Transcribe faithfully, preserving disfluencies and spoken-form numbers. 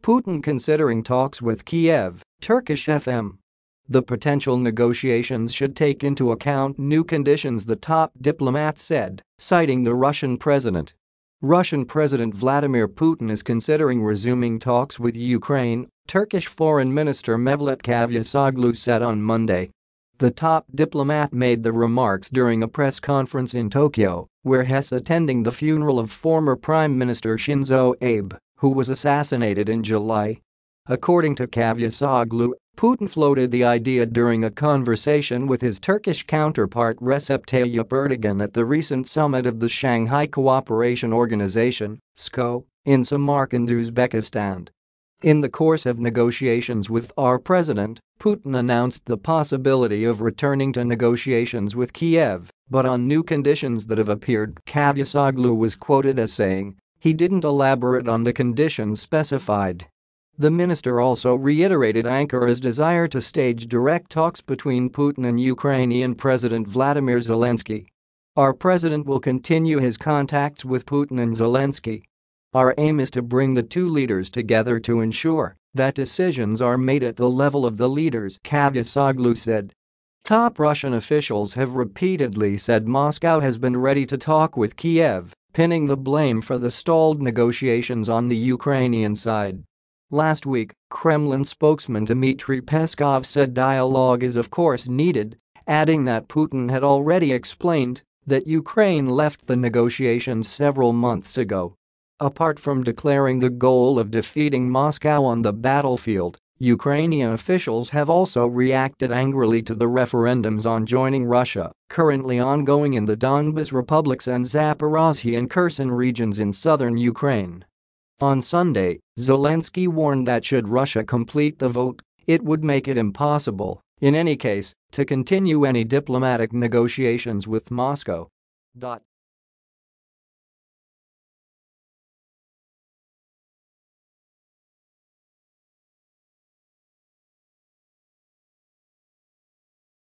Putin considering talks with Kiev, Turkish F M. The potential negotiations should take into account new conditions, the top diplomat said, citing the Russian president. Russian President Vladimir Putin is considering resuming talks with Ukraine, Turkish Foreign Minister Mevlut Cavusoglu said on Monday. The top diplomat made the remarks during a press conference in Tokyo, where he is attending the funeral of former Prime Minister Shinzo Abe, who was assassinated in July. According to Cavusoglu, Putin floated the idea during a conversation with his Turkish counterpart Recep Tayyip Erdogan at the recent summit of the Shanghai Cooperation Organisation (S C O) in Samarkand, Uzbekistan. In the course of negotiations with our president, Putin announced the possibility of returning to negotiations with Kiev, but on new conditions that have appeared. Cavusoglu was quoted as saying, "He didn't elaborate on the conditions specified." The minister also reiterated Ankara's desire to stage direct talks between Putin and Ukrainian President Vladimir Zelensky. "Our president will continue his contacts with Putin and Zelensky. Our aim is to bring the two leaders together to ensure that decisions are made at the level of the leaders," Cavusoglu said. Top Russian officials have repeatedly said Moscow has been ready to talk with Kiev, pinning the blame for the stalled negotiations on the Ukrainian side. Last week, Kremlin spokesman Dmitry Peskov said dialogue is of course needed, adding that Putin had already explained that Ukraine left the negotiations several months ago. Apart from declaring the goal of defeating Moscow on the battlefield, Ukrainian officials have also reacted angrily to the referendums on joining Russia, currently ongoing in the Donbas republics and Zaporozhye and Kherson regions in southern Ukraine. On Sunday, Zelensky warned that should Russia complete the vote, it would make it impossible, in any case, to continue any diplomatic negotiations with Moscow.